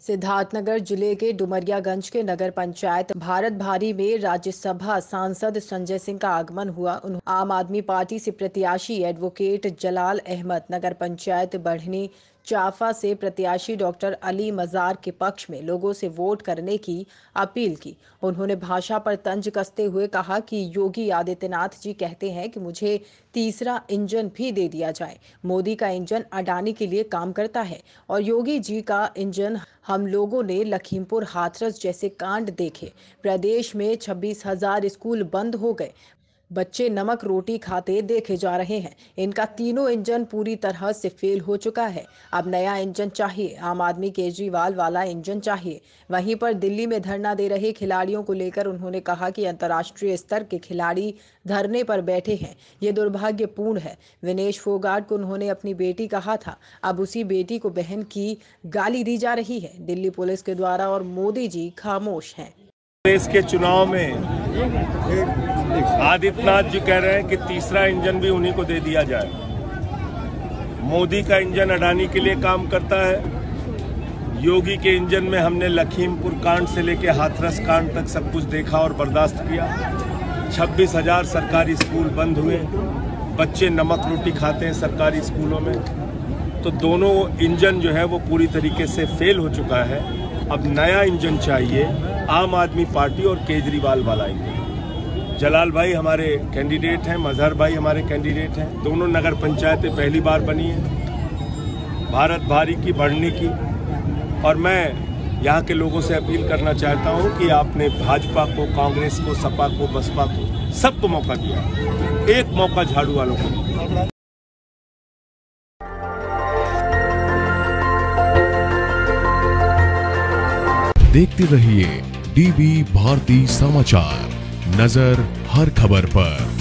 सिद्धार्थनगर जिले के डुमरियागंज के नगर पंचायत भारत भारी में राज्यसभा सांसद संजय सिंह का आगमन हुआ। आम आदमी पार्टी से प्रत्याशी एडवोकेट जलाल अहमद, नगर पंचायत बढ़नी चाफा से प्रत्याशी डॉक्टर अली मजार के पक्ष में लोगों से वोट करने की अपील की। उन्होंने भाषा पर तंज कसते हुए कहा कि योगी आदित्यनाथ जी कहते हैं कि मुझे तीसरा इंजन भी दे दिया जाए। मोदी का इंजन अडानी के लिए काम करता है और योगी जी का इंजन हम लोगों ने लखीमपुर हाथरस जैसे कांड देखे। प्रदेश में 26,000 स्कूल बंद हो गए, बच्चे नमक रोटी खाते देखे जा रहे हैं। इनका तीनों इंजन पूरी तरह से फेल हो चुका है। अब नया इंजन चाहिए। आम आदमी केजरीवाल वाला इंजन चाहिए। वहीं पर दिल्ली में धरना दे रहे खिलाड़ियों को लेकर उन्होंने कहा कि अंतर्राष्ट्रीय स्तर के खिलाड़ी धरने पर बैठे हैं, ये दुर्भाग्यपूर्ण है। विनेश फोगाट को उन्होंने अपनी बेटी कहा था, अब उसी बेटी को बहन की गाली दी जा रही है दिल्ली पुलिस के द्वारा, और मोदी जी खामोश हैं। देश के चुनाव में आदित्यनाथ जी कह रहे हैं कि तीसरा इंजन भी उन्हीं को दे दिया जाए। मोदी का इंजन अडानी के लिए काम करता है। योगी के इंजन में हमने लखीमपुर कांड से लेकर हाथरस कांड तक सब कुछ देखा और बर्दाश्त किया। 26,000 सरकारी स्कूल बंद हुए, बच्चे नमक रोटी खाते हैं सरकारी स्कूलों में। तो दोनों इंजन जो है वो पूरी तरीके से फेल हो चुका है। अब नया इंजन चाहिए, आम आदमी पार्टी और केजरीवाल वाला इंजन। जलाल भाई हमारे कैंडिडेट हैं, मजहर भाई हमारे कैंडिडेट हैं। दोनों नगर पंचायतें पहली बार बनी हैं, भारत भारी की, बढ़नी की। और मैं यहाँ के लोगों से अपील करना चाहता हूँ कि आपने भाजपा को, कांग्रेस को, सपा को, बसपा को, सबको मौका दिया, एक मौका झाड़ू वालों को दिया। देखते रहिए डीवी भारती समाचार, नजर हर खबर पर।